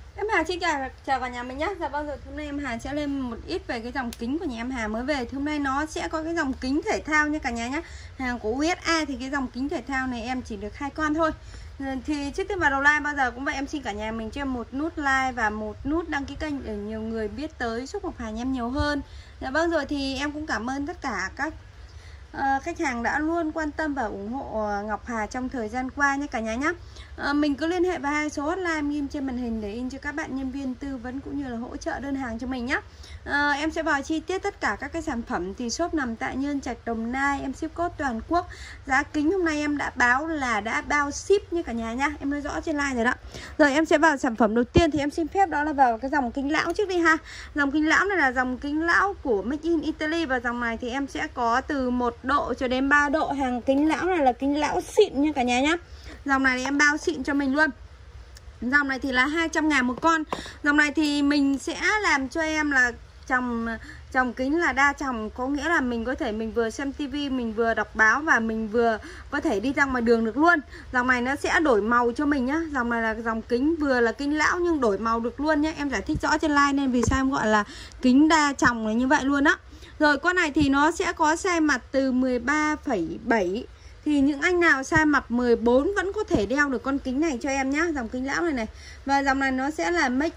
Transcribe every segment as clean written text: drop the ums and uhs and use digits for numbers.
Em Hà xin chào cả nhà mình nhé. Dạ vâng rồi, hôm nay em Hà sẽ lên một ít về cái dòng kính của nhà em Hà mới về. Thì hôm nay nó sẽ có cái dòng kính thể thao nha cả nhà nhé. Hàng của USA thì cái dòng kính thể thao này em chỉ được 2 con thôi. Thì trước tiên vào đầu like bao giờ cũng vậy, em xin cả nhà mình cho em một nút like và một nút đăng ký kênh để nhiều người biết tới shop Ngọc Hà nhà em nhiều hơn. Dạ vâng rồi, thì em cũng cảm ơn tất cả các khách hàng đã luôn quan tâm và ủng hộ Ngọc Hà trong thời gian qua nhé cả nhà nhé. Mình cứ liên hệ vào hai số hotline em ghim trên màn hình để in cho các bạn nhân viên tư vấn cũng như là hỗ trợ đơn hàng cho mình nhé. Em sẽ vào chi tiết tất cả các cái sản phẩm. Thì shop nằm tại Nhân Trạch, Đồng Nai, em ship code toàn quốc. Giá kính hôm nay em đã báo là đã bao ship như cả nhà nhá, em nói rõ trên like rồi đó. Rồi em sẽ vào sản phẩm đầu tiên, thì em xin phép đó là vào cái dòng kính lão trước đi ha. Dòng kính lão này là dòng kính lão của Made in Italy, và dòng này thì em sẽ có từ 1 độ cho đến 3 độ. Hàng kính lão này là kính lão xịn nha cả nhà nhá. Dòng này thì em bao xịn cho mình luôn. Dòng này thì là 200.000 một con. Dòng này thì mình sẽ làm cho em là trồng kính là đa tròng, có nghĩa là mình có thể mình vừa xem tivi, mình vừa đọc báo và mình vừa có thể đi ra ngoài đường được luôn. Dòng này nó sẽ đổi màu cho mình nhá. Dòng này là dòng kính vừa là kính lão nhưng đổi màu được luôn nhá. Em giải thích rõ trên like nên vì sao em gọi là kính đa tròng là như vậy luôn á. Rồi con này thì nó sẽ có size mặt từ 13,7. Thì những anh nào size mặt 14 vẫn có thể đeo được con kính này cho em nhá. Dòng kính lão này này. Và dòng này nó sẽ là Made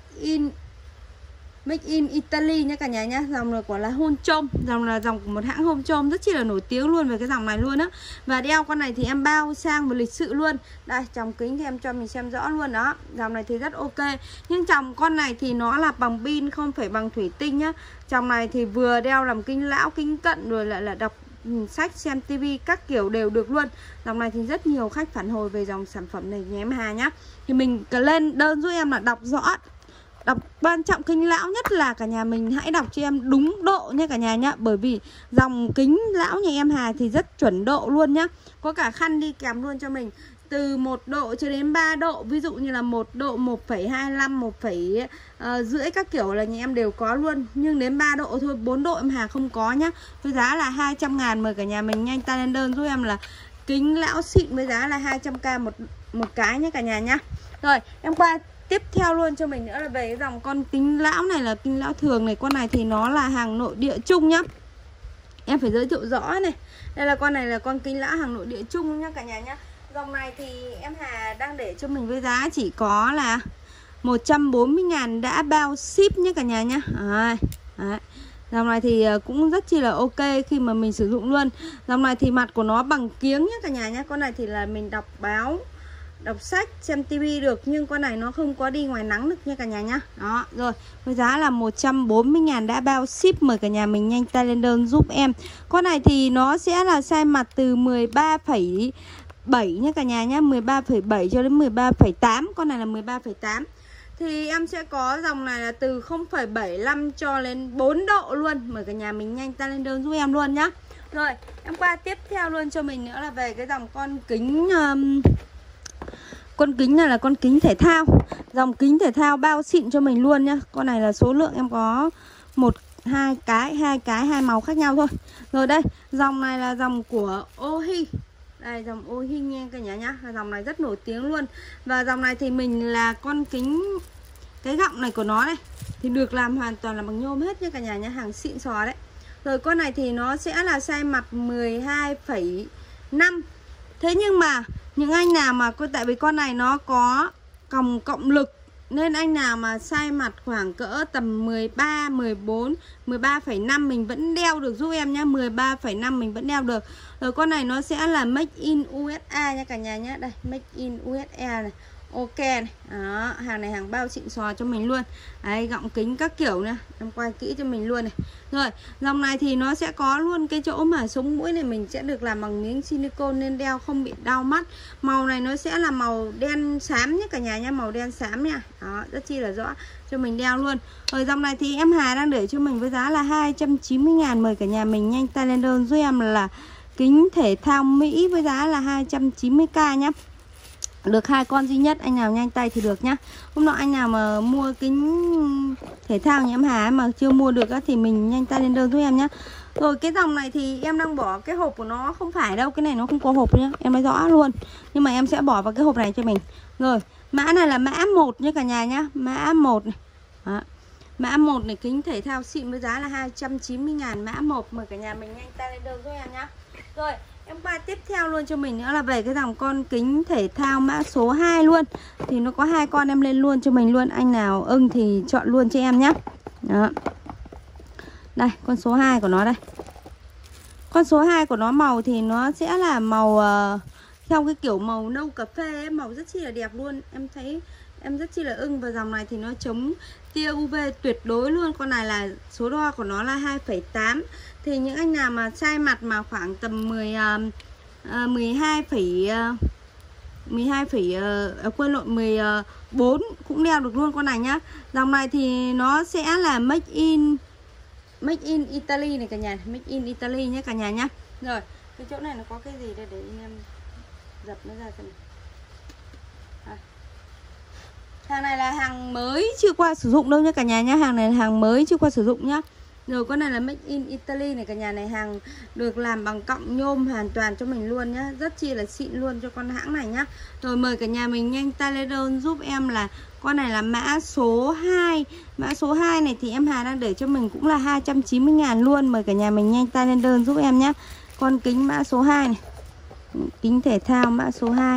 in Italy nha cả nhà nhá. Dòng này của là Honchom. Dòng là dòng của một hãng Honchom rất chi là nổi tiếng luôn về cái dòng này luôn á. Và đeo con này thì em bao sang và lịch sự luôn. Đây, tròng kính thì em cho mình xem rõ luôn đó. Dòng này thì rất ok. Nhưng tròng con này thì nó là bằng pin, không phải bằng thủy tinh nhá. Tròng này thì vừa đeo làm kính lão, kính cận, rồi lại là đọc sách, xem tivi các kiểu đều được luôn. Dòng này thì rất nhiều khách phản hồi về dòng sản phẩm này nhà em Hà nhá. Thì mình lên đơn giúp em là đọc rõ. Đọc quan trọng kính lão nhất là cả nhà mình hãy đọc cho em đúng độ nha cả nhà nhá. Bởi vì dòng kính lão nhà em Hà thì rất chuẩn độ luôn nhá. Có cả khăn đi kèm luôn cho mình. Từ 1 độ cho đến 3 độ. Ví dụ như là 1 độ, 1,25, 1,5 các kiểu là nhà em đều có luôn. Nhưng đến 3 độ thôi, 4 độ em Hà không có nhá. Với giá là 200.000, mời cả nhà mình nhanh tay lên đơn giúp em là kính lão xịn với giá là 200k một cái nhé cả nhà nhá. Rồi em qua tiếp theo luôn cho mình nữa là về cái dòng con kính lão này là kính lão thường này. Con này thì nó là hàng nội địa chung nhá. Em phải giới thiệu rõ này. Đây là con này là con kính lão hàng nội địa chung nhá cả nhà nhá. Dòng này thì em Hà đang để cho mình với giá chỉ có là 140.000 đã bao ship nhé cả nhà nhá. Đấy. Dòng này thì cũng rất chi là ok khi mà mình sử dụng luôn. Dòng này thì mặt của nó bằng kiếng nhé cả nhà nhá. Con này thì là mình đọc báo, đọc sách, xem tivi được. Nhưng con này nó không có đi ngoài nắng được nha cả nhà nhá. Đó, rồi, với giá là 140.000 đã bao ship. Mời cả nhà mình nhanh tay lên đơn giúp em. Con này thì nó sẽ là size mặt từ 13,7 nha cả nhà nhá. 13,7 cho đến 13,8. Con này là 13,8. Thì em sẽ có dòng này là từ 0,75 cho lên 4 độ luôn. Mời cả nhà mình nhanh tay lên đơn giúp em luôn nhá. Rồi, em qua tiếp theo luôn cho mình nữa là về cái dòng con kính con kính này là con kính thể thao. Dòng kính thể thao bao xịn cho mình luôn nhá. Con này là số lượng em có hai cái, hai màu khác nhau thôi. Rồi đây, dòng này là dòng của Ohi. Đây, dòng Ohi nha cả nhà nhá. Dòng này rất nổi tiếng luôn. Và dòng này thì mình là con kính, cái gọng này của nó này thì được làm hoàn toàn là bằng nhôm hết nha cả nhà nhá. Hàng xịn sò đấy. Rồi con này thì nó sẽ là size mặt 12,5. Thế nhưng mà những anh nào mà tại vì con này nó có cộng lực nên anh nào mà size mặt khoảng cỡ tầm 13, 14, 13,5 mình vẫn đeo được giúp em nhá. 13,5 mình vẫn đeo được. Rồi con này nó sẽ là Made in USA nha cả nhà nhá. Đây, Made in USA này. Ok này. Đó, hàng này hàng bao xịn sò cho mình luôn. Đấy, gọng kính các kiểu nữa. Em quay kỹ cho mình luôn này. Rồi, dòng này thì nó sẽ có luôn cái chỗ mà sống mũi này mình sẽ được làm bằng miếng silicone nên đeo không bị đau mắt. Màu này nó sẽ là màu đen xám nhé cả nhà nha, màu đen xám nha. Đó, rất chi là rõ cho mình đeo luôn. Rồi dòng này thì em Hà đang để cho mình với giá là 290.000. Mời cả nhà mình nhanh tay lên đơn giúp em là kính thể thao Mỹ với giá là 290k nhé. Được 2 con duy nhất, anh nào nhanh tay thì được nhá. Hôm nọ anh nào mà mua kính thể thao nhà em Hà mà chưa mua được á thì mình nhanh tay lên đơn giúp em nhá. Rồi cái dòng này thì em đang bỏ cái hộp của nó không phải đâu, cái này nó không có hộp nhá, em nói rõ luôn. Nhưng mà em sẽ bỏ vào cái hộp này cho mình. Rồi, Mã này là mã 1 nha cả nhà nhá. Mã 1 này. Đó. Mã 1 này, kính thể thao xịn với giá là 290.000. Mã 1, mời cả nhà mình nhanh tay lên đơn giúp em nhá. Rồi em qua tiếp theo luôn cho mình nữa là về cái dòng con kính thể thao mã số 2 luôn. Thì nó có 2 con, em lên luôn cho mình luôn. Anh nào ưng thì chọn luôn cho em nhá. Đó. Đây, con số 2 của nó đây. Con số 2 của nó màu thì nó sẽ là màu theo cái kiểu màu nâu cà phê ấy, màu rất chi là đẹp luôn. Em thấy em rất chi là ưng. Và dòng này thì nó chống tia UV tuyệt đối luôn. Con này là số đo của nó là 2,8. Thì những anh nào mà chai mặt mà khoảng tầm 14 cũng đeo được luôn con này nhá. Dòng này thì nó sẽ là make in Italy này cả nhà, make in Italy nhé cả nhà nhá. Rồi, cái chỗ này nó có cái gì đây để em dập nó ra xem. Hàng này là hàng mới chưa qua sử dụng đâu nha cả nhà nhá. Hàng này là hàng mới chưa qua sử dụng nhá. Rồi con này là make in Italy này cả nhà này, hàng được làm bằng cọng nhôm hoàn toàn cho mình luôn nhá. Rất chi là xịn luôn cho con hãng này nhá. Rồi mời cả nhà mình nhanh tay lên đơn giúp em là con này là mã số 2. Mã số 2 này thì em Hà đang để cho mình cũng là 290.000 luôn. Mời cả nhà mình nhanh tay lên đơn giúp em nhá. Con kính mã số 2 này. Kính thể thao mã số 2.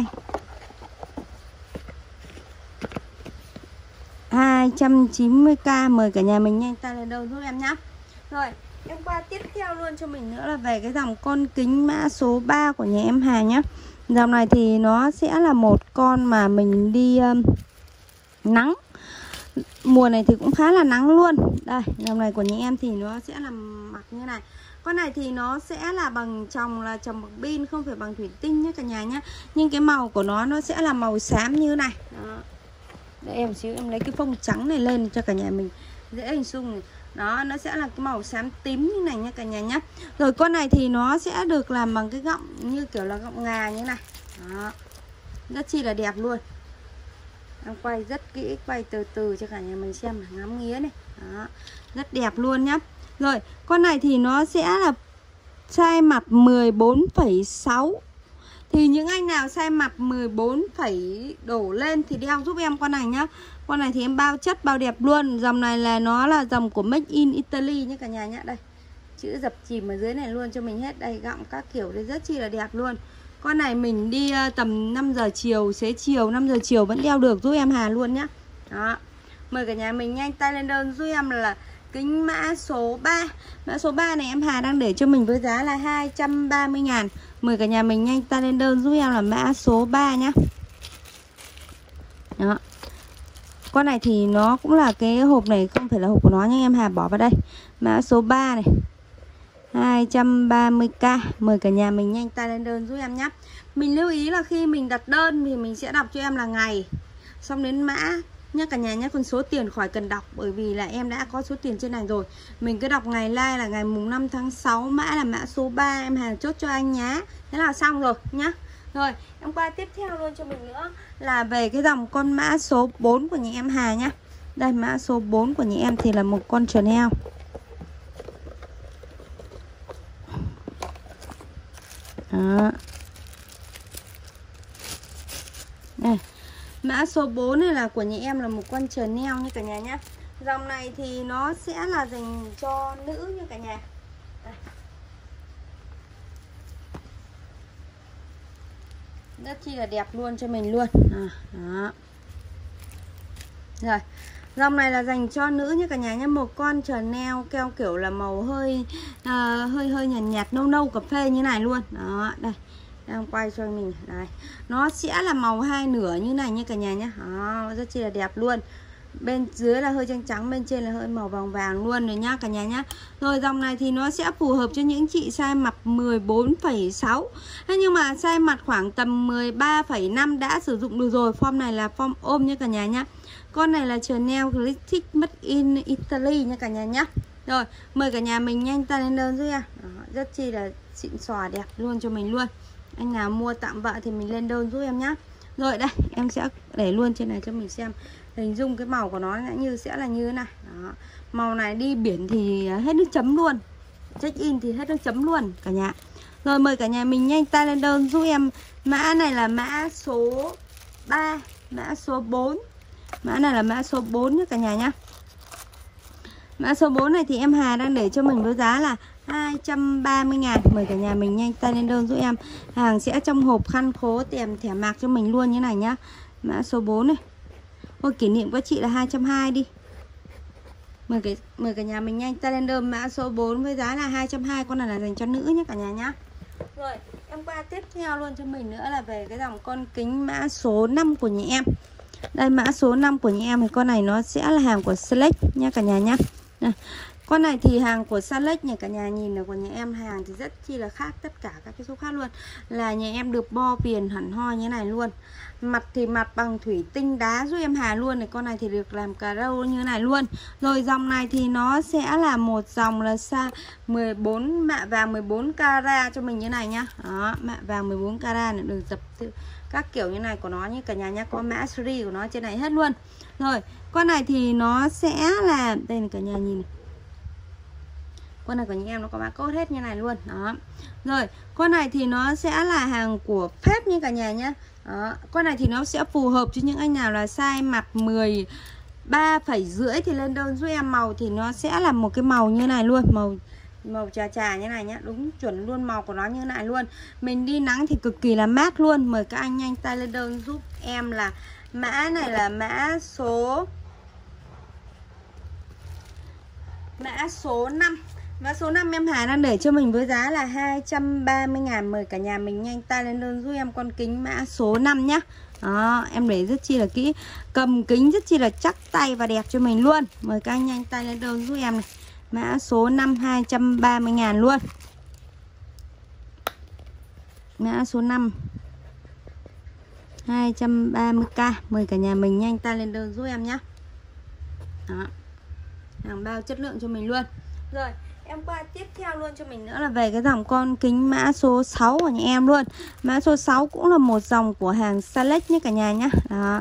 290k, mời cả nhà mình nhanh tay lên đơn giúp em nhá. Rồi, em qua tiếp theo luôn cho mình nữa là về cái dòng con kính mã số 3 của nhà em Hà nhá. Dòng này thì nó sẽ là một con mà mình đi nắng. Mùa này thì cũng khá là nắng luôn. Đây, dòng này của nhà em thì nó sẽ là mặt như này. Con này thì nó sẽ là bằng tròng bằng pin, không phải bằng thủy tinh nhé cả nhà nhá. Nhưng cái màu của nó sẽ là màu xám như này. Đó. Để em xíu em lấy cái phông trắng này lên cho cả nhà mình dễ hình dung này. Đó, nó sẽ là cái màu xám tím như này nha cả nhà nhá. Rồi con này thì nó sẽ được làm bằng cái gọng như kiểu là gọng ngà như này. Đó. Rất chi là đẹp luôn. Em quay rất kỹ, quay từ từ cho cả nhà mình xem là ngắm nghía này. Đó. Rất đẹp luôn nhá. Rồi, con này thì nó sẽ là size mặt 14,6. Thì những anh nào size mặt 14 đổ lên thì đeo giúp em con này nhá. Con này thì em bao chất bao đẹp luôn. Dòng này là nó là dòng của make in Italy nhé cả nhà nhá. Đây, chữ dập chìm ở dưới này luôn cho mình hết. Đây, gọng các kiểu đây rất chi là đẹp luôn. Con này mình đi tầm 5 giờ chiều, xế chiều 5 giờ chiều vẫn đeo được giúp em Hà luôn nhá. Đó. Mời cả nhà mình nhanh tay lên đơn giúp em là kính mã số 3. Mã số 3 này em Hà đang để cho mình với giá là 230.000. Mời cả nhà mình nhanh tay lên đơn giúp em là mã số 3 nhá. Đó. Con này thì nó cũng là cái hộp này không phải là hộp của nó nhưng em Hà bỏ vào đây. Mã số 3 này. 230k. Mời cả nhà mình nhanh tay lên đơn giúp em nhé. Mình lưu ý là khi mình đặt đơn thì mình sẽ đọc cho em là ngày, xong đến mã nhá cả nhà nhé. Còn số tiền khỏi cần đọc bởi vì là em đã có số tiền trên này rồi. Mình cứ đọc ngày like là ngày mùng 5 tháng 6, mã là mã số 3, em Hà chốt cho anh nhá. Thế là xong rồi nhá. Rồi em qua tiếp theo luôn cho mình nữa là về cái dòng con mã số 4 của nhà em Hà nhá. Đây, mã số 4 của nhà em thì là một con Chanel. Đó. Đây, mã số 4 này là của nhà em là một con Chanel như cả nhà nhá. Dòng này thì nó sẽ là dành cho nữ như cả nhà. Đây. Rất chi là đẹp luôn cho mình luôn. Đó. Rồi, dòng này là dành cho nữ như cả nhà nhé. Một con Chanel keo kiểu là màu hơi nhạt nhạt nâu nâu cà phê như này luôn. Đó, đây. Đang quay cho mình. Đây. Nó sẽ là màu hai nửa như này như cả nhà nhé. Đó, rất chi là đẹp luôn. Bên dưới là hơi trắng trắng, bên trên là hơi màu vàng vàng luôn rồi nhá cả nhà nhá. Rồi dòng này thì nó sẽ phù hợp cho những chị size mặt 14,6. Thế nhưng mà size mặt khoảng tầm 13,5 đã sử dụng được rồi. Form này là form ôm nha cả nhà nhá. Con này là Chanel Classic Made in Italy nha cả nhà nhá. Rồi, mời cả nhà mình nhanh tay lên đơn giúp em. Đó, rất chi là xịn xòa đẹp luôn cho mình luôn. Anh nào mua tặng vợ thì mình lên đơn giúp em nhá. Rồi đây, em sẽ để luôn trên này cho mình xem. Hình dung cái màu của nó sẽ là như thế này. Đó. Màu này đi biển thì hết nước chấm luôn. Check in thì hết nước chấm luôn cả nhà. Rồi mời cả nhà mình nhanh tay lên đơn giúp em. Mã này là mã số 3. Mã số 4. Mã này là mã số 4 nhé cả nhà nhá. Mã số 4 này thì em Hà đang để cho mình với giá là 230.000. Mời cả nhà mình nhanh tay lên đơn giúp em. Hàng sẽ trong hộp khăn khố kèm thẻ mạc cho mình luôn như này nhá. Mã số 4 này. Ôi kỷ niệm của chị là 220 đi. Mời cả nhà mình nhanh tay lên đơn mã số 4 với giá là 220. Con này là dành cho nữ nhé cả nhà nhá. Rồi em qua tiếp theo luôn cho mình nữa là về cái dòng con kính mã số 5 của nhà em. Đây mã số 5 của nhà em thì con này nó sẽ là hàng của Select nha cả nhà nhá. Đây. Con này thì hàng của Select này cả nhà nhìn là của nhà em hàng thì rất chi là khác tất cả các cái số khác luôn. Là nhà em được bo viền hẳn hoi như này luôn. Mặt thì mặt bằng thủy tinh đá giúp em Hà luôn này. Con này thì được làm cà râu như này luôn. Rồi dòng này thì nó sẽ là một dòng là xa 14 mạ vàng 14 carat cho mình như này nhá. Đó, mạ vàng 14 carat này được dập các kiểu như này của nó như cả nhà nhá. Có mã series của nó trên này hết luôn. Rồi con này thì nó sẽ là đây này cả nhà nhìn này. Con này của nhà em nó có mã code hết như này luôn. Đó. Rồi con này thì nó sẽ là hàng của phép như cả nhà nhá. Đó. Con này thì nó sẽ phù hợp cho những anh nào là size mặt 13,5 thì lên đơn giúp em. Màu thì nó sẽ là một cái màu như này luôn. Màu trà như này nhá. Đúng chuẩn luôn, màu của nó như này luôn. Mình đi nắng thì cực kỳ là mát luôn. Mời các anh nhanh tay lên đơn giúp em là mã này là mã số 5. Mã số 5 em Hà đang để cho mình với giá là 230.000. Mời cả nhà mình nhanh tay lên đơn giúp em con kính mã số 5 nhá. Đó, em để rất chi là kỹ. Cầm kính rất chi là chắc tay và đẹp cho mình luôn. Mời các anh nhanh tay lên đơn giúp em này. Mã số 5 230.000 luôn. Mã số 5 230k. Mời cả nhà mình nhanh tay lên đơn giúp em nhá. Đó. Hàng bao chất lượng cho mình luôn. Rồi em qua tiếp theo luôn cho mình nữa là về cái dòng con kính mã số 6 của nhà em luôn. Mã số 6 cũng là một dòng của hàng Select nhé cả nhà nhá. Đó.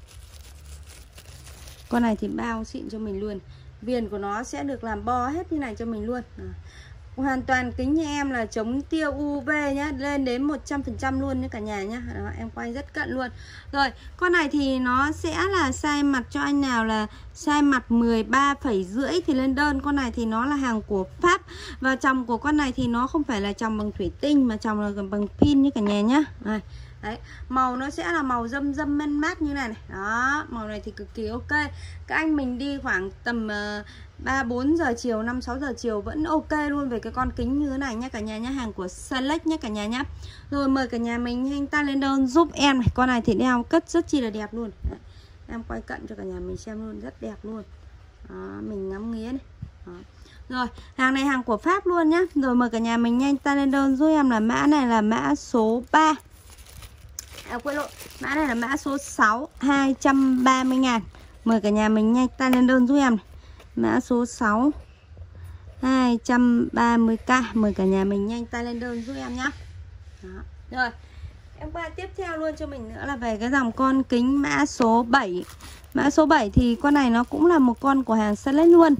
Con này thì bao xịn cho mình luôn. Viền của nó sẽ được làm bo hết như này cho mình luôn. Đó. Hoàn toàn kính nhà em là chống tia UV nhá, lên đến 100% luôn nhé cả nhà nhá. Đó, em quay rất cận luôn. Rồi, con này thì nó sẽ là size mặt cho anh nào là size mặt 13,5 thì lên đơn. Con này thì nó là hàng của Pháp. Và chồng của con này thì nó không phải là chồng bằng thủy tinh mà chồng là bằng pin như cả nhà nhá. Đây. Đấy, màu nó sẽ là màu dâm dâm men mát như này. Đó, màu này thì cực kỳ ok. Các anh mình đi khoảng tầm 3-4 giờ chiều, 5-6 giờ chiều vẫn ok luôn về cái con kính như thế này nhá cả nhà nhá. Hàng của Select nhá cả nhà nhá. Rồi mời cả nhà mình nhanh tay lên đơn giúp em này. Con này thì đeo cất rất chi là đẹp luôn. Đấy, em quay cận cho cả nhà mình xem luôn, rất đẹp luôn. Đó, mình ngắm nghía này. Đó. Rồi, hàng này hàng của Pháp luôn nhá. Rồi mời cả nhà mình nhanh tay lên đơn giúp em là mã này là mã số 3. Quên lộn, mã này là mã số 6 230.000. Mời cả nhà mình nhanh tay lên đơn giúp em này. Mã số 6 230k. Mời cả nhà mình nhanh tay lên đơn giúp em nhá. Đó. Rồi em qua tiếp theo luôn cho mình nữa là về cái dòng con kính mã số 7. Mã số 7 thì con này nó cũng là một con của hàng Select luôn.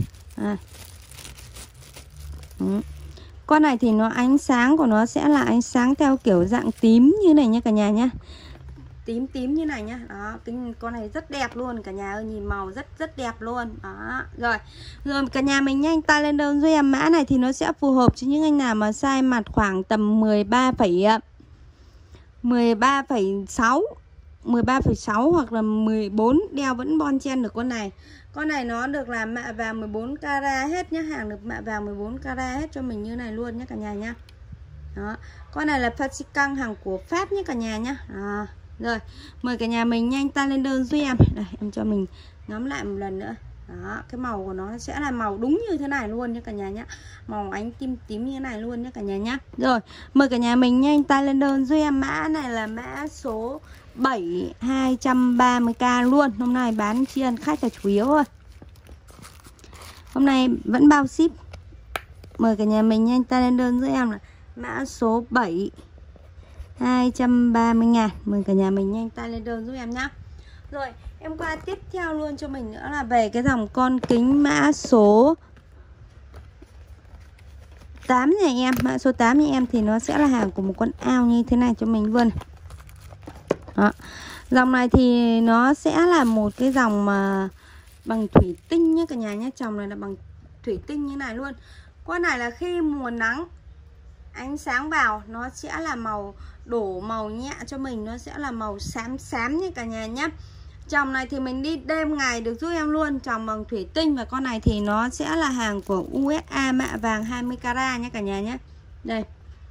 Con này thì nó ánh sáng của nó sẽ là ánh sáng theo kiểu dạng tím như này nha cả nhà nhá. Tím như này nhá. Đó, con này rất đẹp luôn cả nhà ơi, nhìn màu rất đẹp luôn. Đó. Rồi cả nhà mình nhanh tay lên đơn giúp em. Mã này thì nó sẽ phù hợp cho những anh nào mà size mặt khoảng tầm 13,6 hoặc là 14 đeo vẫn bon chen được con này. Con này nó được làm mạ vàng 14 carat hết nhá, hàng được mạ vàng 14 carat hết cho mình như này luôn nhá cả nhà nhá. Đó. Con này là Fasicang hàng của Pháp nhé cả nhà nhá. Đó. Rồi, mời cả nhà mình nhanh tay lên đơn giúp em. Đây, em cho mình ngắm lại một lần nữa. Đó, cái màu của nó sẽ là màu đúng như thế này luôn nhé cả nhà nhá. Màu ánh tím như thế này luôn nhé cả nhà nhá. Rồi, mời cả nhà mình nhanh tay lên đơn giúp em. Mã này là mã số 7 230k luôn. Hôm nay bán tri ân khách là chủ yếu thôi. Hôm nay vẫn bao ship. Mời cả nhà mình nhanh tay lên đơn giúp em là mã số 7 230.000. Mời cả nhà mình nhanh tay lên đơn giúp em nhá. Rồi em qua tiếp theo luôn cho mình nữa là về cái dòng con kính mã số 8 nhà em. Mã số 8 nhà em thì nó sẽ là hàng của một con ao như thế này cho mình luôn. Đó. Dòng này thì nó sẽ là một cái dòng mà bằng thủy tinh nhé cả nhà nhé. Chồng này là bằng thủy tinh như này luôn. Con này là khi mùa nắng ánh sáng vào nó sẽ là màu đổ màu nhẹ cho mình, nó sẽ là màu xám xám như cả nhà nhé. Chồng này thì mình đi đêm ngày được giúp em luôn, chồng bằng thủy tinh. Và con này thì nó sẽ là hàng của USA mạ vàng 20 carat nhé cả nhà nhé. Đây.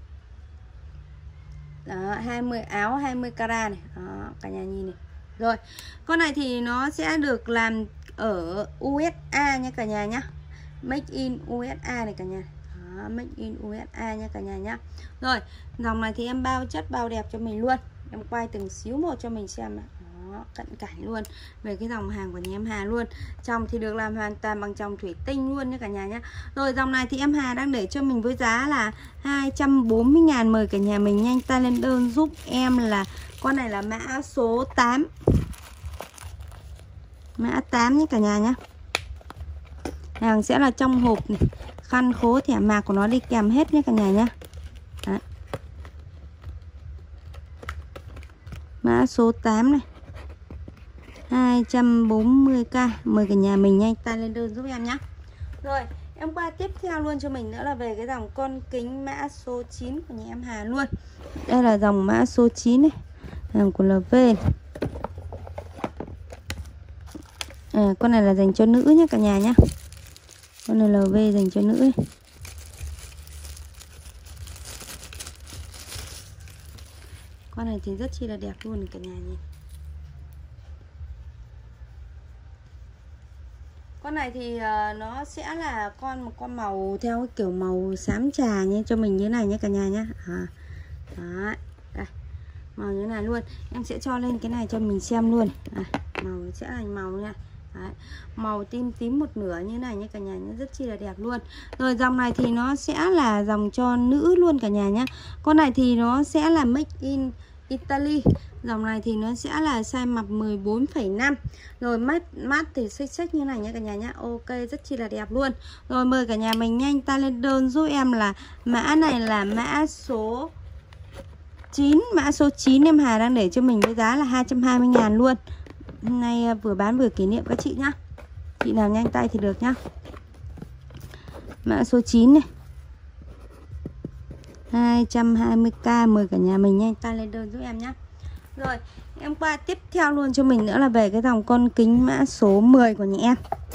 Đó, 20 áo 20 carat này. Đó, cả nhà nhìn này. Rồi, con này thì nó sẽ được làm ở USA nhé cả nhà nhé. Make in USA này cả nhà. Đó, make in USA nha cả nhà nhá. Rồi, dòng này thì em bao chất bao đẹp cho mình luôn. Em quay từng xíu một cho mình xem này. Đó, cận cảnh luôn về cái dòng hàng của nhà em Hà luôn. Trong thì được làm hoàn toàn bằng chồng thủy tinh luôn nha cả nhà nhá. Rồi, dòng này thì em Hà đang để cho mình với giá là 240.000. Mời cả nhà mình nhanh tay lên đơn giúp em là con này là mã số 8. Mã 8 nhé cả nhà nhá. Hàng sẽ là trong hộp này, khăn khố thẻ mạc của nó đi kèm hết nhé cả nhà nhé. Đấy. Mã số 8 này, 240k. Mời cả nhà mình nhanh tay lên đơn giúp em nhé. Rồi, em qua tiếp theo luôn cho mình nữa là về cái dòng con kính mã số 9 của nhà em Hà luôn. Đây là dòng mã số 9 này, hàng của LV này. Con này là dành cho nữ nhé cả nhà nhé. Con này LV dành cho nữ ấy. Con này thì rất chi là đẹp luôn cả nhà nhìn. Con này thì nó sẽ là một con màu theo cái kiểu màu xám trà như cho mình như này nhé cả nhà nhé. Đó, đây. Màu như này luôn. Em sẽ cho lên cái này cho mình xem luôn. Màu sẽ thành màu nha. Đấy, màu tím tím một nửa như này nhé cả nhà nhé, rất chi là đẹp luôn. Rồi dòng này thì nó sẽ là dòng cho nữ luôn cả nhà nhé. Con này thì nó sẽ là make in Italy. Dòng này thì nó sẽ là size mặt 14,5. Rồi mắt thì xích như này nhé cả nhà nhé. Ok, rất chi là đẹp luôn. Rồi mời cả nhà mình nhanh tay lên đơn giúp em là mã này là mã số 9. Mã số 9 em Hà đang để cho mình với giá là 220.000 luôn. Hôm nay vừa bán vừa kỷ niệm các chị nhá. Chị nào nhanh tay thì được nhá. Mã số 9 này, 220k. Mời cả nhà mình nhanh tay lên đơn giúp em nhá. Rồi, em qua tiếp theo luôn cho mình nữa là về cái dòng con kính mã số 10 của nhà em.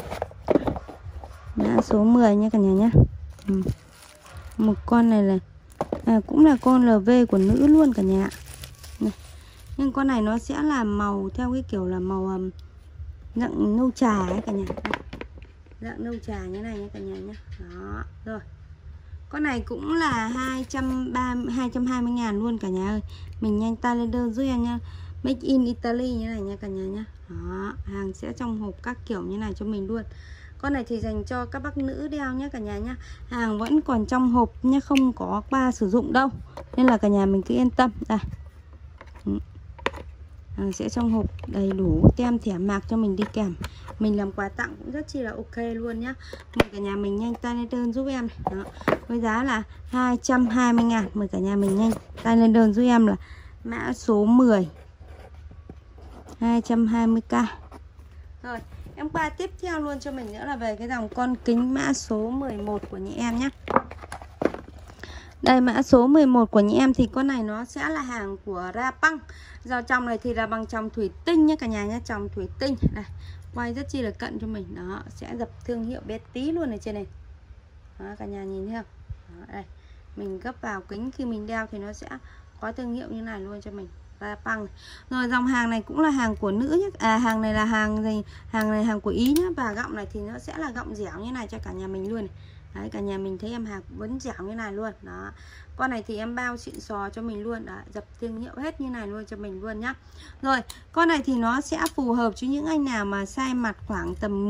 Mã số 10 nha cả nhà nhá. Một con này là cũng là con LV của nữ luôn cả nhà. Này. Nhưng con này nó sẽ là màu theo cái kiểu là màu dạng nâu trà ấy cả nhà. Dạng nâu trà như này nha cả nhà nhé. Đó, rồi. Con này cũng là 220.000 luôn cả nhà ơi. Mình nhanh tay lên đơn giúp em nha. Make in Italy như này nha cả nhà nhé. Đó, hàng sẽ trong hộp các kiểu như này cho mình luôn. Con này thì dành cho các bác nữ đeo nhé cả nhà nhé. Hàng vẫn còn trong hộp nhé, không có qua sử dụng đâu. Nên là cả nhà mình cứ yên tâm. Đây. Hàng sẽ trong hộp đầy đủ tem thẻ mạc cho mình đi kèm. Mình làm quà tặng cũng rất chi là ok luôn nhá. Mời cả nhà mình nhanh tay lên đơn giúp em này. Đó. Với giá là 220.000. Mời cả nhà mình nhanh tay lên đơn giúp em là mã số 10, 220k. Rồi, em qua tiếp theo luôn cho mình nữa là về cái dòng con kính mã số 11 của nhà em nhé. Đây, mã số 11 của nhà em thì con này nó sẽ là hàng của Rapang. Giờ trong này thì là bằng chồng thủy tinh nhé cả nhà nhé, chồng thủy tinh. Này, quay rất chi là cận cho mình. Đó, sẽ dập thương hiệu bé tí luôn ở trên này. Đó, cả nhà nhìn thấy không? Đó, đây. Mình gấp vào kính khi mình đeo thì nó sẽ có thương hiệu như này luôn cho mình. Rapang. Rồi dòng hàng này cũng là hàng của nữ nhé. Hàng này là hàng gì? Hàng này hàng của Ý nhé. Và gọng này thì nó sẽ là gọng dẻo như này cho cả nhà mình luôn này. Đấy, cả nhà mình thấy em hàng vẫn dẻo như này luôn. Đó. Con này thì em bao xịn sò cho mình luôn. Đó, dập thương hiệu hết như này luôn cho mình luôn nhá. Rồi, con này thì nó sẽ phù hợp cho những anh nào mà size mặt khoảng tầm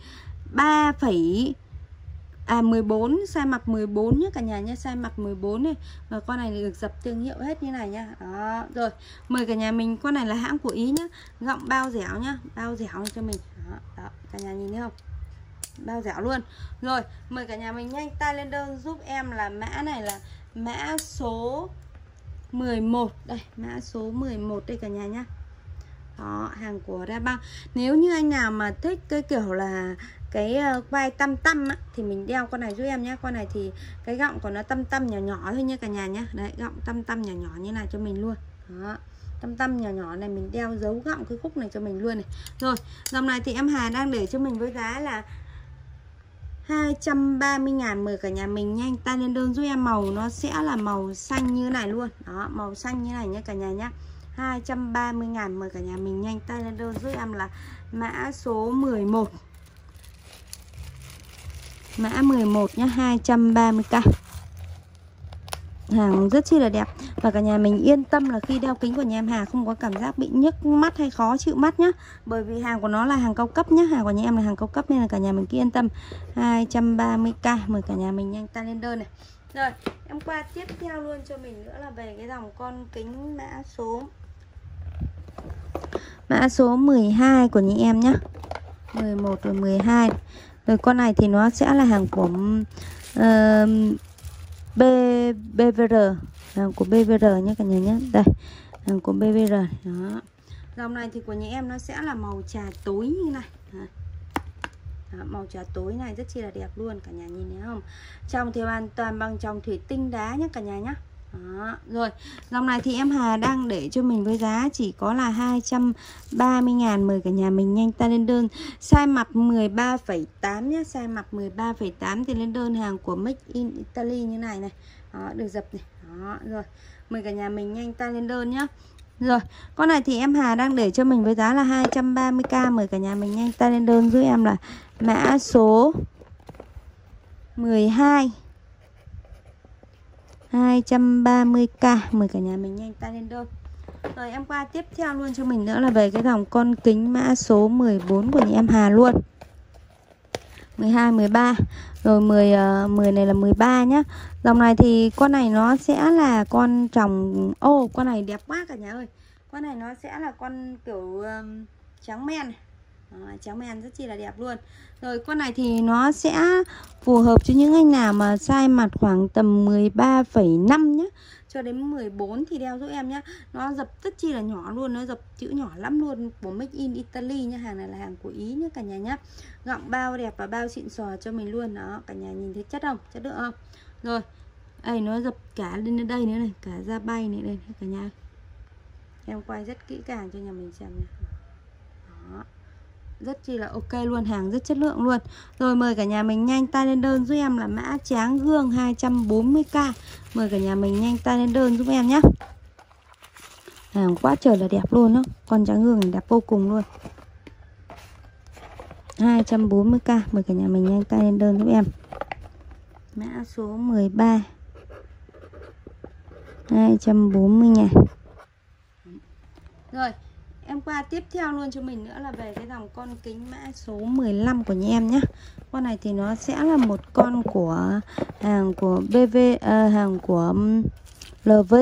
14, size mặt 14 nhé cả nhà nhé, size mặt 14 này. Và con này được dập thương hiệu hết như này nhá. Đó, rồi, mời cả nhà mình, con này là hãng của Ý nhá. Gọng bao dẻo nhá, bao dẻo cho mình. Đó, đó, cả nhà nhìn thấy không? Bao dẻo luôn. Rồi, mời cả nhà mình nhanh tay lên đơn giúp em là mã này là mã số 11. Đây, mã số 11 đây cả nhà nhá. Đó, hàng của Ra Băng. Nếu như anh nào mà thích cái kiểu là cái vai tăm tăm á, thì mình đeo con này giúp em nhé. Con này thì cái gọng của nó tăm tăm nhỏ nhỏ thôi nha cả nhà nhé. Đấy, gọng tăm tăm nhỏ nhỏ như này cho mình luôn. Đó, tăm tăm nhỏ nhỏ này mình đeo dấu gọng cái khúc này cho mình luôn này. Rồi, dòng này thì em Hà đang để cho mình với giá là 230.000. Mời cả nhà mình nhanh tay lên đơn giúp em. Màu nó sẽ là màu xanh như này luôn. Đó, màu xanh như này nhé cả nhà nhé. 230.000. Mời cả nhà mình nhanh tay lên đơn giúp em là mã số 11. Mã 11 nhé, 230k. Hàng rất chi là đẹp. Và cả nhà mình yên tâm là khi đeo kính của nhà em Hà không có cảm giác bị nhức mắt hay khó chịu mắt nhá. Bởi vì hàng của nó là hàng cao cấp nhá. Hàng của nhà em là hàng cao cấp nên là cả nhà mình cứ yên tâm. 230k. Mời cả nhà mình nhanh tay lên đơn này. Rồi, em qua tiếp theo luôn cho mình nữa là về cái dòng con kính mã số 12 của nhà em nhá. 11 rồi 12. Rồi con này thì nó sẽ là hàng của BVR, hàng của BVR nhé cả nhà nhé. Đây, hàng của BVR. Đó. Dòng này thì của nhà em nó sẽ là màu trà tối như này. Đó, màu trà tối này rất chi là đẹp luôn. Cả nhà nhìn thấy không? Trong thì hoàn toàn bằng trong thủy tinh đá nhé cả nhà nhé. Đó. Rồi, dòng này thì em Hà đang để cho mình với giá chỉ có là 230.000. Mời cả nhà mình nhanh tay lên đơn. Size mặt 13,8 nhé. Size mặt 13,8 thì lên đơn hàng của Make in Italy như này này. Đó, được dập này. Đó, rồi. Mời cả nhà mình nhanh tay lên đơn nhé. Rồi, con này thì em Hà đang để cho mình với giá là 230k. Mời cả nhà mình nhanh tay lên đơn giúp em là mã số 12. 230k. Mời cả nhà mình nhanh tay lên đơn. Rồi em qua tiếp theo luôn cho mình nữa là về cái dòng con kính mã số 14 của nhà em Hà luôn. 12, 13. Rồi 10 này là 13 nhá. Dòng này thì con này nó sẽ là con tròng. Ô, con này đẹp quá cả nhà ơi. Con này nó sẽ là con kiểu trắng men này. Trắng men rất chi là đẹp luôn. Rồi con này thì nó sẽ phù hợp cho những anh nào mà size mặt khoảng tầm 13,5 nhé cho đến 14 thì đeo giúp em nhé. Nó dập rất chi là nhỏ luôn, nó dập chữ nhỏ lắm luôn, của Make in Italy nhá. Hàng này là hàng của Ý nhé cả nhà nhé. Gọng bao đẹp và bao xịn sò cho mình luôn. Đó, cả nhà nhìn thấy chất không? Chất được không? Rồi, đây nó dập cả lên đây nữa này, cả da bay này đây cả nhà. Em quay rất kỹ càng cho nhà mình xem nhé. Đó, rất chi là ok luôn, hàng rất chất lượng luôn. Rồi mời cả nhà mình nhanh tay lên đơn giúp em là mã tráng gương 240k. Mời cả nhà mình nhanh tay lên đơn giúp em nhé. Hàng quá trời là đẹp luôn đó. Con tráng gương này đẹp vô cùng luôn. 240k. Mời cả nhà mình nhanh tay lên đơn giúp em. Mã số 13. 240.000. Rồi em qua tiếp theo luôn cho mình nữa là về cái dòng con kính mã số 15 của nhà em nhé. Con này thì nó sẽ là một con của hàng của BV, hàng của LV.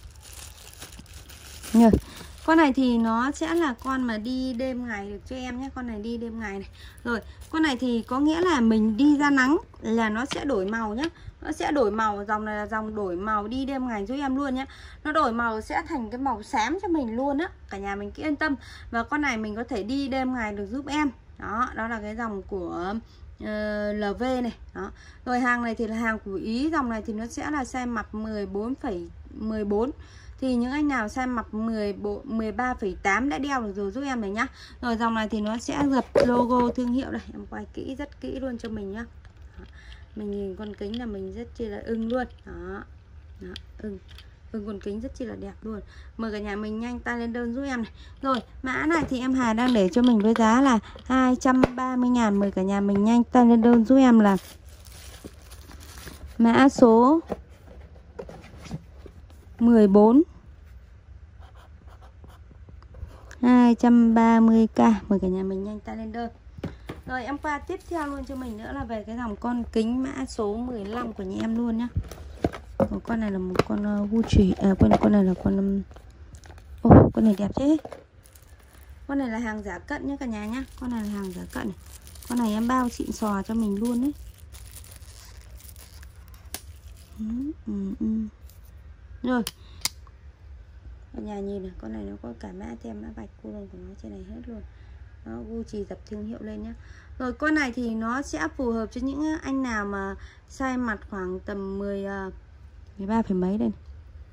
Rồi. Con này thì nó sẽ là con mà đi đêm ngày được cho em nhé. Con này đi đêm ngày này. Rồi, con này thì có nghĩa là mình đi ra nắng là nó sẽ đổi màu nhé. Nó sẽ đổi màu, dòng này là dòng đổi màu đi đêm ngày giúp em luôn nhé. Nó đổi màu sẽ thành cái màu xám cho mình luôn á. Cả nhà mình cứ yên tâm. Và con này mình có thể đi đêm ngày được giúp em. Đó, đó là cái dòng của LV này. Đó. Rồi hàng này thì là hàng của Ý. Dòng này thì nó sẽ là size mặt 14,14. Thì những anh nào size mặt 13,8 đã đeo được rồi giúp em này nhá. Rồi dòng này thì nó sẽ dập logo thương hiệu này. Em quay kỹ, rất kỹ luôn cho mình nhá. Đó. Mình nhìn con kính là mình rất chi là ưng luôn. Đó. Đó, ưng con kính rất chi là đẹp luôn. Mời cả nhà mình nhanh tay lên đơn giúp em này. Rồi mã này thì em Hà đang để cho mình với giá là 230.000. Mời cả nhà mình nhanh tay lên đơn giúp em là mã số 14. 230k. Mời cả nhà mình nhanh tay lên đơn. Rồi em qua tiếp theo luôn cho mình nữa là về cái dòng con kính mã số 15 của nhà em luôn nhá. Con này là một con Gucci. Con này là con con này đẹp thế. Con này là hàng giả cận nhá cả nhà nhá. Con này là hàng giả cận này. Con này em bao xịn sò cho mình luôn đấy. Rồi cả nhà nhìn này, con này nó có cả mã tem mã vạch cô đồng của nó trên này hết luôn. Nó Gucci dập thương hiệu lên nhá. Rồi con này thì nó sẽ phù hợp cho những anh nào mà size mặt khoảng tầm 13 phẩy mấy đây,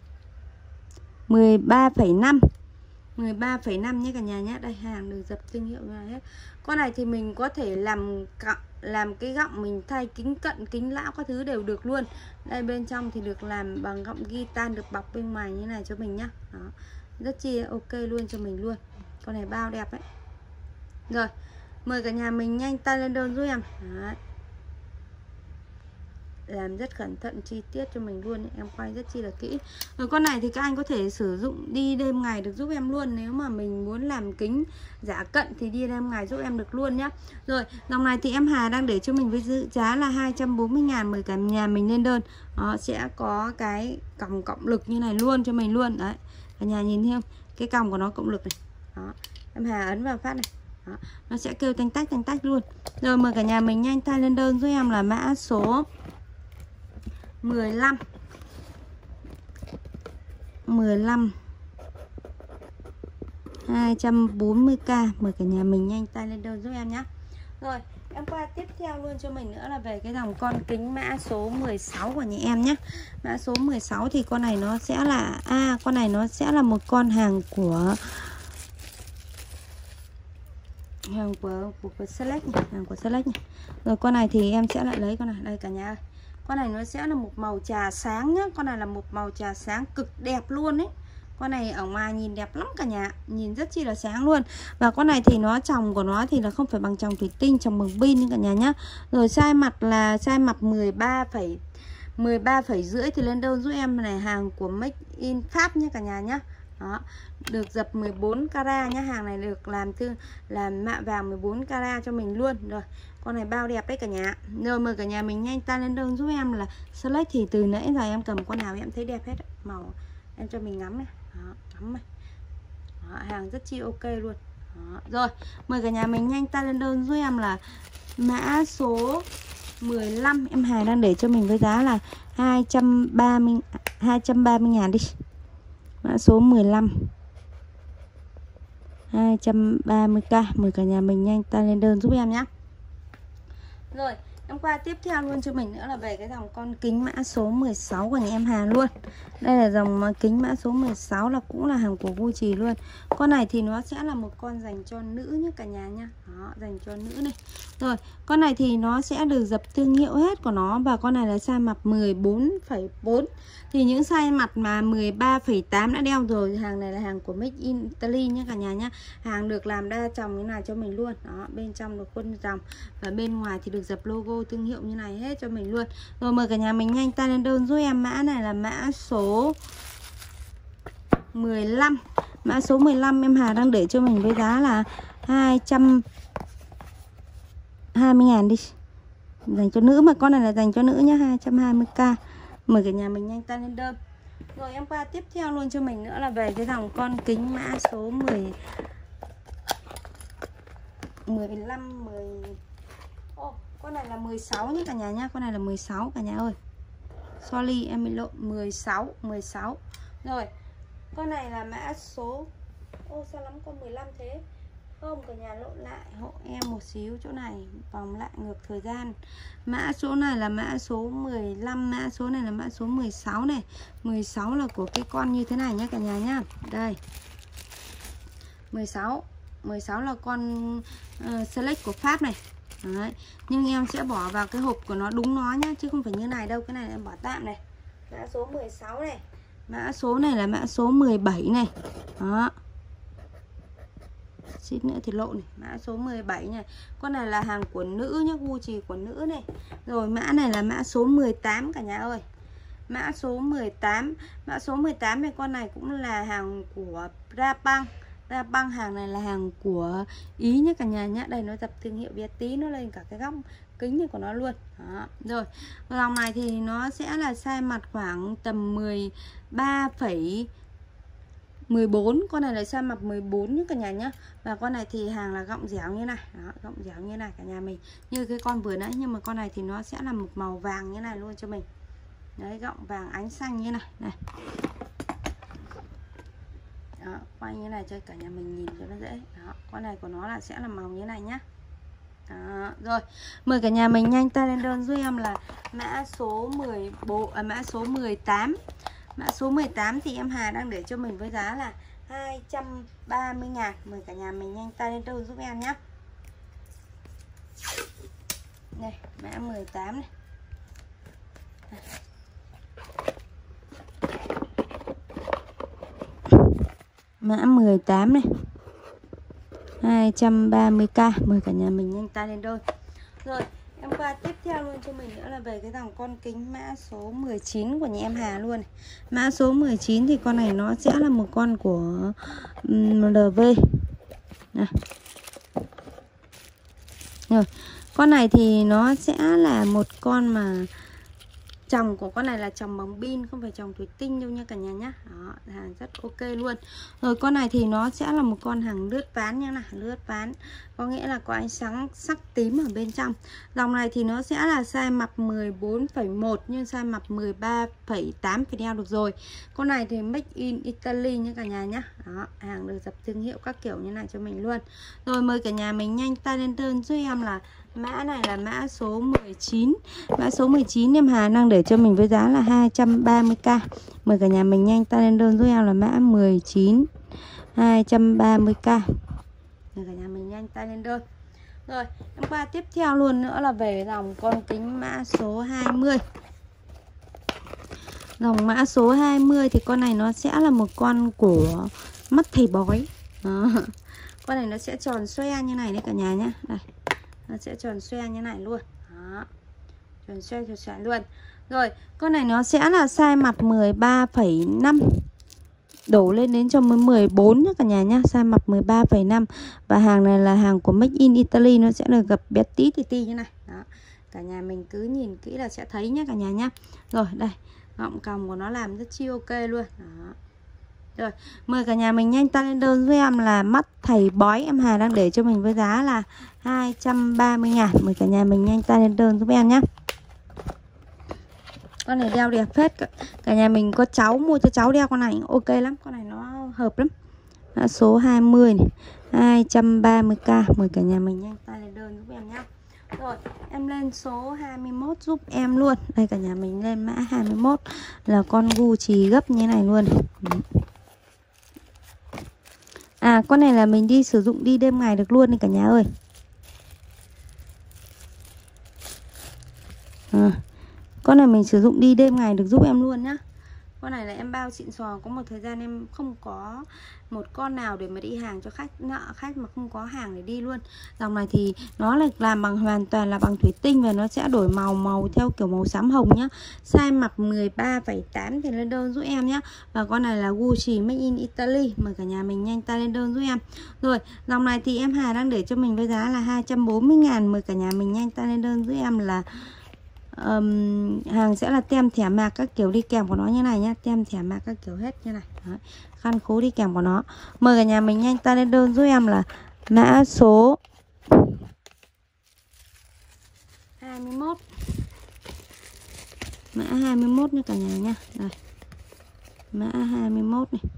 13,5 13,5 nhé cả nhà nhé. Đây hàng được dập thương hiệu ra hết. Con này thì mình có thể làm cái gọng mình thay kính cận, kính lão các thứ đều được luôn. Đây bên trong thì được làm bằng gọng guitar, được bọc bên ngoài như này cho mình nhá. Đó. Rất chi ok luôn cho mình luôn. Con này bao đẹp đấy. Rồi, mời cả nhà mình nhanh tay lên đơn giúp em. Đấy. Làm rất cẩn thận chi tiết cho mình luôn, em quay rất chi là kỹ. Rồi con này thì các anh có thể sử dụng đi đêm ngày được giúp em luôn. Nếu mà mình muốn làm kính giả cận thì đi đêm ngày giúp em được luôn nhá. Rồi dòng này thì em Hà đang để cho mình với giá là 240.000. Mời cả nhà mình lên đơn. Nó sẽ có cái còng cộng lực như này luôn cho mình luôn. Đấy, cả nhà nhìn thấy không, cái còng của nó cộng lực này. Đó, em Hà ấn vào phát này. Đó, nó sẽ kêu tanh tách luôn. Rồi mời cả nhà mình nhanh tay lên đơn giúp em là mã số 15 240k. Mời cả nhà mình nhanh tay lên đơn giúp em nhé. Rồi em qua tiếp theo luôn cho mình nữa là về cái dòng con kính mã số 16 của nhà em nhé. Mã số 16 thì con này nó sẽ là con này nó sẽ là một con hàng của Select này, hàng của Select này. Rồi con này thì em sẽ lại lấy con này đây cả nhà ơi. Con này nó sẽ là một màu trà sáng nhá. Con này là một màu trà sáng cực đẹp luôn ấy. Con này ở ngoài nhìn đẹp lắm cả nhà, nhìn rất chi là sáng luôn. Và con này thì nó tròng của nó thì là không phải bằng tròng thủy tinh, tròng bằng pin như cả nhà nhá. Rồi size mặt là size mặt 13,5 thì lên đơn giúp em này, hàng của Make in Pháp nhé cả nhà nhá. Đó, được dập 14 carat nhá, hàng này được làm mạ vàng 14 carat cho mình luôn. Rồi, con này bao đẹp đấy cả nhà. Rồi mời cả nhà mình nhanh tay lên đơn giúp em là Select. Thì từ nãy giờ em cầm con nào em thấy đẹp hết. Màu em cho mình ngắm này. Đó, ngắm này. Đó, hàng rất chi ok luôn. Đó. Rồi, mời cả nhà mình nhanh tay lên đơn giúp em là mã số 15. Em Hà đang để cho mình với giá là 230.000 đi. Mã số 15 230k. Mời cả nhà mình nhanh tay lên đơn giúp em nhé. Rồi em qua tiếp theo luôn cho mình nữa là về cái dòng con kính mã số 16 của nhà em Hà luôn. Đây là dòng kính mã số 16 là cũng là hàng của Gucci luôn. Con này thì nó sẽ là một con dành cho nữ nhé cả nhà nha. Đó, dành cho nữ này. Rồi con này thì nó sẽ được dập thương hiệu hết của nó. Và con này là size mặt 14,4. Thì những size mặt mà 13,8 đã đeo rồi. Hàng này là hàng của Make in Italy nhé cả nhà nhá. Hàng được làm đa tròng như này cho mình luôn. Đó, bên trong được khuôn dòng và bên ngoài thì được dập logo thương hiệu như này hết cho mình luôn. Rồi mời cả nhà mình nhanh tay lên đơn giúp em. Mã này là mã số 15. Mã số 15 em Hà đang để cho mình với giá là 220.000 đi. Dành cho nữ, mà con này là dành cho nữ nhá, 220k. Mời cả nhà mình nhanh tay lên đơn. Rồi em qua tiếp theo luôn cho mình nữa là về cái dòng con kính mã số 15 con này là 16 nhé cả nhà nhá. Con này là 16 cả nhà ơi. Sorry em bị lộn, 16. Rồi con này là mã số sao lắm con 15 thế. Không, cả nhà lộn lại hộ em một xíu chỗ này, vòng lại ngược thời gian. Mã số này là mã số 15, mã số này là mã số 16 này. 16 là của cái con như thế này nhé cả nhà nhá. Đây 16 là con Select của Pháp này. Đấy. Nhưng em sẽ bỏ vào cái hộp của nó đúng nó nhá, chứ không phải như này đâu. Cái này em bỏ tạm này. Mã số 16 này. Mã số này là mã số 17 này. Đó. Xít nữa thì lộn này. Mã số 17 này. Con này là hàng của nữ nhá, Gucci của nữ này. Rồi mã này là mã số 18 cả nhà ơi. Mã số 18. Mã số 18 thì con này cũng là hàng của Rapang. Hàng này là hàng của Ý nhé cả nhà nhé. Đây nó dập thương hiệu Việt tí, nó lên cả cái góc kính này của nó luôn. Đó. Rồi dòng này thì nó sẽ là size mặt khoảng tầm 13,14. Con này là size mặt 14 nhé cả nhà nhé. Và con này thì hàng là gọng dẻo như này. Đó, gọng dẻo như này cả nhà mình. Như cái con vừa nãy, nhưng mà con này thì nó sẽ là một màu vàng như này luôn cho mình. Đấy, gọng vàng ánh xanh như này. Này. Đó, quay như này cho cả nhà mình nhìn cho nó dễ. Đó, con này của nó là sẽ là màu như này nhá. Đó, rồi, mời cả nhà mình nhanh tay lên đơn giúp em là mã số mã số 18. Mã số 18 thì em Hà đang để cho mình với giá là 230.000. Mời cả nhà mình nhanh tay lên đơn giúp em nhé. Này, mã 18 này. Mã 18 này, 230k. Mời cả nhà mình nhanh tay lên đơn. Rồi, em qua tiếp theo luôn cho mình nữa là về cái dòng con kính mã số 19 của nhà em Hà luôn này. Mã số 19 thì con này nó sẽ là một con của LV này. Rồi, con này thì nó sẽ là một con mà chồng của con này là chồng bằng pin, không phải chồng thủy tinh đâu nha cả nhà nhá. Đó, hàng rất ok luôn. Rồi con này thì nó sẽ là một con hàng lướt ván nha, lướt ván, có nghĩa là có ánh sáng sắc tím ở bên trong. Dòng này thì nó sẽ là size mặt 14,1 nhưng size mặt 13,8 phải đeo được rồi. Con này thì make in Italy nha cả nhà nhá. Đó, hàng được dập thương hiệu các kiểu như này cho mình luôn. Rồi mời cả nhà mình nhanh tay lên đơn giúp em là mã này là mã số 19. Mã số 19 em Hà đang để cho mình với giá là 230k. Mời cả nhà mình nhanh tay lên đơn giúp em là mã 19 230k. Mời cả nhà mình nhanh tay lên đơn. Rồi, em qua tiếp theo luôn nữa là về dòng con kính mã số 20. Dòng mã số 20 thì con này nó sẽ là một con của mắt thầy bói. Đó. Con này nó sẽ tròn xoe như này đấy cả nhà nhé. Đây, nó sẽ tròn xoe như này luôn. Đó, tròn xoe luôn. Rồi, con này nó sẽ là size mặt 13,5 đổ lên đến cho 14 nữa cả nhà nhá, size mặt 13,5. Và hàng này là hàng của Make in Italy, nó sẽ được gặp bé tí như này. Đó, cả nhà mình cứ nhìn kỹ là sẽ thấy nhá cả nhà nhá. Rồi, đây, gọng còng của nó làm rất chi ok luôn. Đó. Rồi, mời cả nhà mình nhanh tay lên đơn với em là mắt thầy bói. Em Hà đang để cho mình với giá là 230.000. Mời cả nhà mình nhanh tay lên đơn giúp em nhé. Con này đeo đẹp phết. Cả nhà mình có cháu, mua cho cháu đeo con này ok lắm. Con này nó hợp lắm. Mã số 20 này, 230k. Mời cả nhà mình nhanh tay lên đơn giúp em nhé. Rồi, em lên số 21 giúp em luôn. Đây cả nhà mình lên mã 21 là con Gucci gấp như này luôn. À, con này là mình đi sử dụng đi đêm ngày được luôn này cả nhà ơi. Con này mình sử dụng đi đêm ngày được giúp em luôn nhá. Con này là em bao xịn sò. Có một thời gian em không có một con nào để mà đi hàng cho khách, nợ khách mà không có hàng để đi luôn. Dòng này thì nó là làm bằng hoàn toàn là bằng thủy tinh và nó sẽ đổi màu theo kiểu màu xám hồng nhá. Size mặt 13,8 thì lên đơn giúp em nhá. Và con này là Gucci Make in Italy. Mời cả nhà mình nhanh tay lên đơn giúp em. Rồi, dòng này thì em Hà đang để cho mình với giá là 240.000. Mời cả nhà mình nhanh tay lên đơn giúp em là hàng sẽ là tem thẻ mạc các kiểu đi kèm của nó như này nhá, tem thẻ mạc các kiểu hết như này. Đấy, khăn khố đi kèm của nó. Mời cả nhà mình nhanh tay lên đơn giúp em là mã số 21. Mã 21 nha cả nhà nhá. Đây, mã 21 này,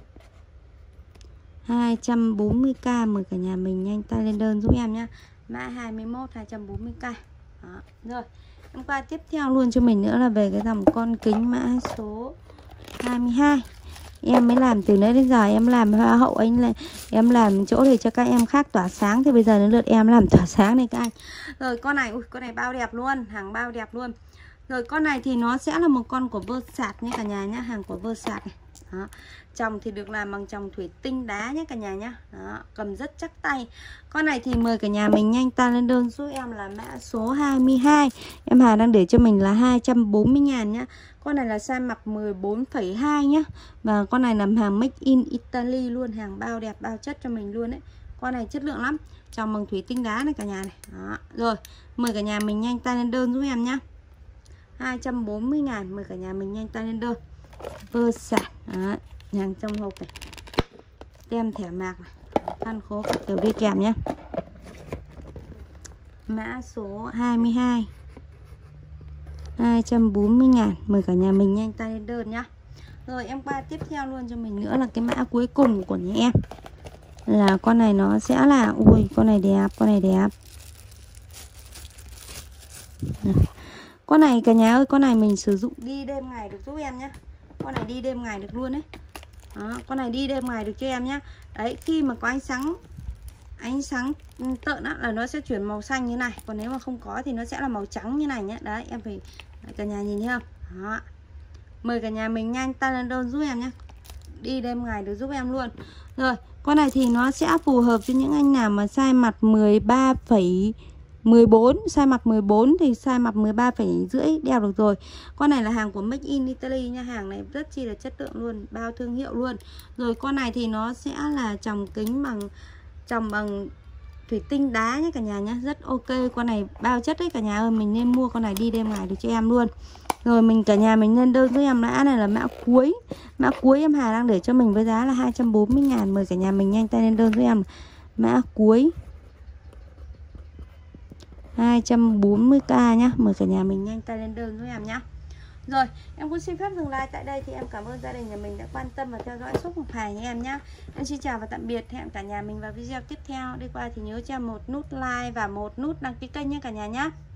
240k. Mời cả nhà mình nhanh tay lên đơn giúp em nhá. Mã 21 240k. Đó, rồi. Em qua tiếp theo luôn cho mình nữa là về cái dòng con kính mã số 22. Em mới làm từ nãy đến giờ em làm hoa hậu, em làm chỗ để cho các em khác tỏa sáng, thì bây giờ đến lượt em làm tỏa sáng này các anh. Rồi con này, con này bao đẹp luôn, hàng bao đẹp luôn. Rồi con này thì nó sẽ là một con của Versace nhé cả nhà nhá, hàng của Versace này. Đó. Chồng thì được làm bằng chồng thủy tinh đá nhé cả nhà nhá. Đó, cầm rất chắc tay. Con này thì mời cả nhà mình nhanh tay lên đơn giúp em là mã số 22. Em Hà đang để cho mình là 240.000 nhá. Con này là size mặt 14,2 nhá. Và con này là hàng Make in Italy luôn, hàng bao đẹp bao chất cho mình luôn đấy. Con này chất lượng lắm, chồng bằng thủy tinh đá này cả nhà này. Đó. Rồi, mời cả nhà mình nhanh tay lên đơn giúp em nhá. 240.000. Mời cả nhà mình nhanh tay lên đơn. Versace. Đó, hàng trong hộp này, tem thẻ mạc này, khăn khố các kiểu đi kèm nhé. Mã số 22, 240.000. Mời cả nhà mình nhanh tay lên đơn nhá. Rồi em qua tiếp theo luôn cho mình nữa là cái mã cuối cùng của nhà em. Là con này nó sẽ là, ui con này đẹp, con này đẹp. Con này cả nhà ơi, con này mình sử dụng đi đêm ngày được giúp em nhé. Con này đi đêm ngày được luôn đấy. Đó, con này đi đêm ngày được cho em nhé. Đấy, khi mà có ánh sáng tợn á, là nó sẽ chuyển màu xanh như này. Còn nếu mà không có thì nó sẽ là màu trắng như này nhé. Đấy, em phải, cả nhà nhìn thấy không? Đó. Mời cả nhà mình nhanh tay lên đơn giúp em nhé. Đi đêm ngày được giúp em luôn. Rồi, con này thì nó sẽ phù hợp cho những anh nào mà size mặt 13,14, size mặt 14 thì size mặt 13,5 đeo được rồi. Con này là hàng của Make in Italy nha, hàng này rất chi là chất lượng luôn, bao thương hiệu luôn. Rồi con này thì nó sẽ là tròng kính bằng thủy tinh đá nhé cả nhà nhé, rất ok. Con này bao chất đấy cả nhà ơi, mình nên mua con này đi đêm ngày được cho em luôn. Rồi mình cả nhà mình lên đơn với em mã này là mã cuối. Mã cuối em Hà đang để cho mình với giá là 240.000. Mời cả nhà mình nhanh tay lên đơn với em. Mã cuối 240k nhá. Mời cả nhà mình nhanh tay lên đơn với em nhá. Rồi, em cũng xin phép dừng lại tại đây. Thì em cảm ơn gia đình nhà mình đã quan tâm và theo dõi shop Ngọc Hải nha em nhá. Em xin chào và tạm biệt. Hẹn cả nhà mình vào video tiếp theo. Đi qua thì nhớ cho em một nút like và một nút đăng ký kênh nhé cả nhà nhá.